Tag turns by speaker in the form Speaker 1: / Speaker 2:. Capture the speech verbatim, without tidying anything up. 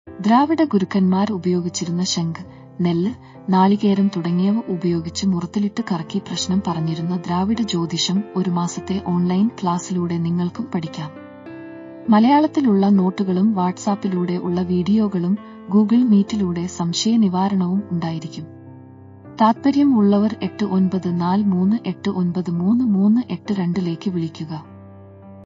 Speaker 1: ദ്രാവിഡ ഗുരുക്കന്മാർ ഉപയോഗിച്ചിരുന്ന ശംഖ്, നെല്ല്, നാളികേരം തുടങ്ങിയവ ഉപയോഗിച്ച് മുറത്തിലിട്ട് കറക്കി പ്രശ്നം പറഞ്ഞിരുന്ന ദ്രാവിഡ ജ്യോതിഷം ഒരു മാസത്തെ ഓൺലൈൻ ക്ലാസ്സിലൂടെ നിങ്ങൾക്കും പഠിക്കാം. മലയാളത്തിലുള്ള നോട്ടുകളും വാട്സാപ്പിലൂടെ ഉള്ള വീഡിയോകളും ഗൂഗിൾ മീറ്റിലൂടെ സംശയ നിവാരണവും ഉണ്ടായിരിക്കും. താത്പര്യം ഉള്ളവർ എട്ട് ഒൻപത് നാല് മൂന്ന് എട്ട് ഒൻപത് മൂന്ന് മൂന്ന് എട്ട് രണ്ടിലേക്ക് വിളിക്കുക.